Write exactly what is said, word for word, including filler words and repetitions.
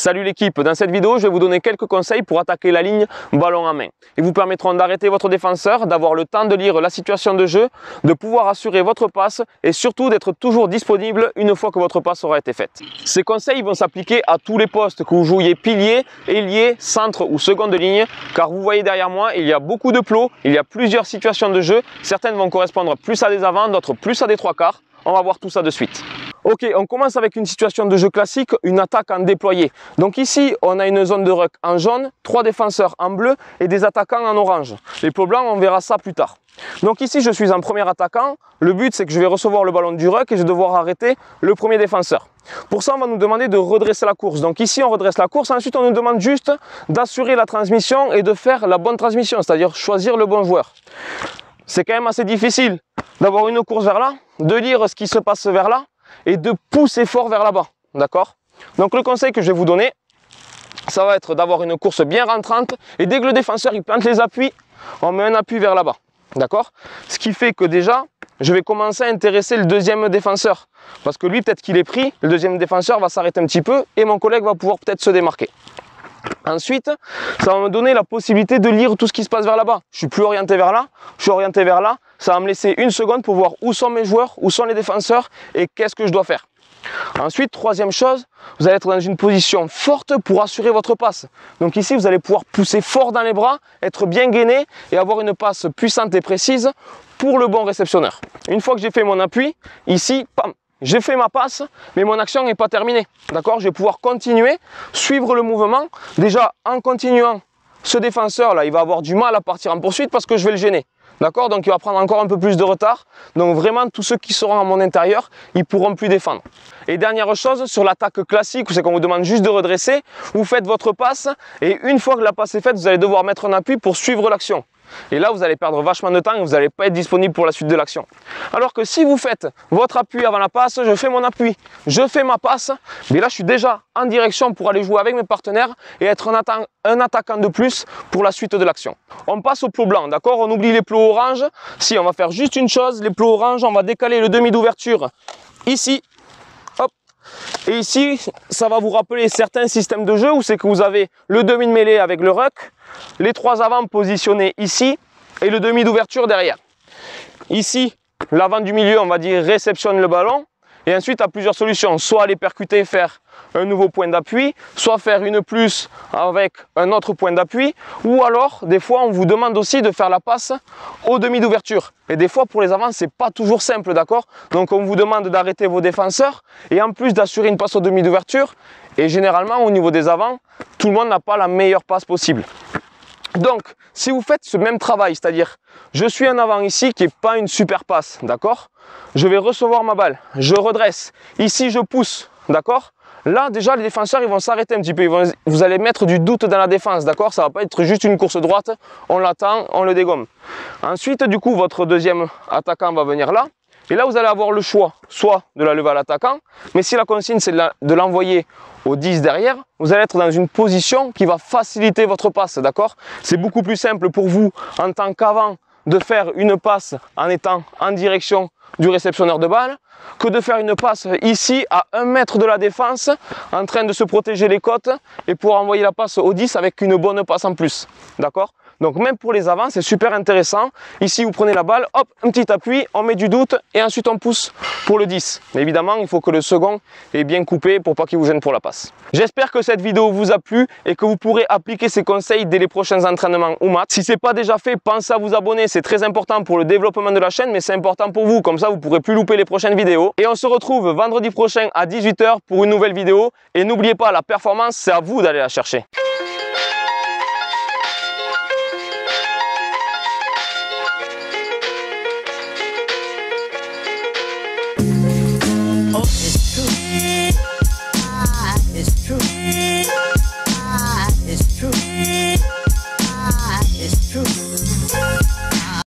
Salut l'équipe, dans cette vidéo je vais vous donner quelques conseils pour attaquer la ligne ballon en main. Ils vous permettront d'arrêter votre défenseur, d'avoir le temps de lire la situation de jeu, de pouvoir assurer votre passe et surtout d'être toujours disponible une fois que votre passe aura été faite. Ces conseils vont s'appliquer à tous les postes, que vous jouiez pilier, ailier, centre ou seconde ligne, car vous voyez derrière moi il y a beaucoup de plots, il y a plusieurs situations de jeu, certaines vont correspondre plus à des avants, d'autres plus à des trois quarts. On va voir tout ça de suite. Ok, on commence avec une situation de jeu classique, une attaque en déployé. Donc ici, on a une zone de ruck en jaune, trois défenseurs en bleu et des attaquants en orange. Les plots blancs, on verra ça plus tard. Donc ici, je suis en premier attaquant. Le but, c'est que je vais recevoir le ballon du ruck et je vais devoir arrêter le premier défenseur. Pour ça, on va nous demander de redresser la course. Donc ici, on redresse la course. Ensuite, on nous demande juste d'assurer la transmission et de faire la bonne transmission, c'est-à-dire choisir le bon joueur. C'est quand même assez difficile d'avoir une course vers là, de lire ce qui se passe vers là et de pousser fort vers là-bas, d'accord? Donc le conseil que je vais vous donner, ça va être d'avoir une course bien rentrante et dès que le défenseur il plante les appuis, on met un appui vers là-bas, d'accord? Ce qui fait que déjà, je vais commencer à intéresser le deuxième défenseur parce que lui peut-être qu'il est pris, le deuxième défenseur va s'arrêter un petit peu et mon collègue va pouvoir peut-être se démarquer. Ensuite, ça va me donner la possibilité de lire tout ce qui se passe vers là-bas. Je suis plus orienté vers là, je suis orienté vers là. Ça va me laisser une seconde pour voir où sont mes joueurs, où sont les défenseurs et qu'est-ce que je dois faire. Ensuite, troisième chose, vous allez être dans une position forte pour assurer votre passe. Donc ici, vous allez pouvoir pousser fort dans les bras, être bien gainé et avoir une passe puissante et précise pour le bon réceptionneur. Une fois que j'ai fait mon appui, ici, pam, j'ai fait ma passe, mais mon action n'est pas terminée. D'accord? Je vais pouvoir continuer, suivre le mouvement. Déjà, en continuant, ce défenseur-là, il va avoir du mal à partir en poursuite parce que je vais le gêner. D'accord? Donc il va prendre encore un peu plus de retard. Donc vraiment, tous ceux qui seront à mon intérieur, ils ne pourront plus défendre. Et dernière chose, sur l'attaque classique, où c'est qu'on vous demande juste de redresser, vous faites votre passe et une fois que la passe est faite, vous allez devoir mettre un appui pour suivre l'action. Et là, vous allez perdre vachement de temps et vous n'allez pas être disponible pour la suite de l'action. Alors que si vous faites votre appui avant la passe, je fais mon appui, je fais ma passe, mais là, je suis déjà en direction pour aller jouer avec mes partenaires et être un, atta un attaquant de plus pour la suite de l'action. On passe au plot blanc, d'accord? On oublie les plots orange. Si, on va faire juste une chose, les plots orange, on va décaler le demi d'ouverture ici. Hop. Et ici, ça va vous rappeler certains systèmes de jeu où c'est que vous avez le demi de mêlée avec le ruck, les trois avants positionnés ici et le demi d'ouverture derrière. Ici, l'avant du milieu, on va dire, réceptionne le ballon et ensuite à plusieurs solutions, soit aller percuter, faire un nouveau point d'appui, soit faire une plus avec un autre point d'appui, ou alors des fois on vous demande aussi de faire la passe au demi d'ouverture. Et des fois pour les avants c'est pas toujours simple, d'accord? Donc on vous demande d'arrêter vos défenseurs et en plus d'assurer une passe au demi d'ouverture. Et généralement au niveau des avants, tout le monde n'a pas la meilleure passe possible. Donc, si vous faites ce même travail, c'est-à-dire, je suis un avant ici qui n'est pas une super passe, d'accord? Je vais recevoir ma balle, je redresse, ici je pousse, d'accord? Là, déjà, les défenseurs, ils vont s'arrêter un petit peu, ils vont, vous allez mettre du doute dans la défense, d'accord? Ça ne va pas être juste une course droite, on l'attend, on le dégomme. Ensuite, du coup, votre deuxième attaquant va venir là, et là, vous allez avoir le choix, soit de la lever à l'attaquant, mais si la consigne, c'est de l'envoyer au dix derrière, vous allez être dans une position qui va faciliter votre passe, d'accord? C'est beaucoup plus simple pour vous, en tant qu'avant, de faire une passe en étant en direction du réceptionneur de balle, que de faire une passe ici à un mètre de la défense, en train de se protéger les côtes, et pour envoyer la passe au dix avec une bonne passe en plus, d'accord? Donc même pour les avants, c'est super intéressant. Ici, vous prenez la balle, hop, un petit appui, on met du doute et ensuite on pousse pour le dix. Mais évidemment, il faut que le second est bien coupé pour pas qu'il vous gêne pour la passe. J'espère que cette vidéo vous a plu et que vous pourrez appliquer ces conseils dès les prochains entraînements ou maths. Si ce n'est pas déjà fait, pensez à vous abonner. C'est très important pour le développement de la chaîne, mais c'est important pour vous. Comme ça, vous ne pourrez plus louper les prochaines vidéos. Et on se retrouve vendredi prochain à dix-huit heures pour une nouvelle vidéo. Et n'oubliez pas, la performance, c'est à vous d'aller la chercher. Oh, it's true.